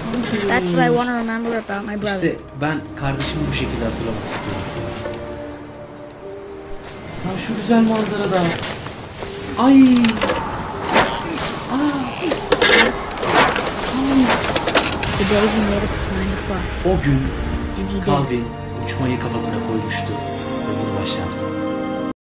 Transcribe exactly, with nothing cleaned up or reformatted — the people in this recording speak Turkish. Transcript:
That's what I want to remember about my brother. İşte ben kardeşimi bu şekilde hatırlamak istiyorum. Ha şu güzel manzarada. Ay. Aa. The day he made up his mind to fly. O gün And he did. Calvin uçmayı kafasına koymuştu ve bunu başardı.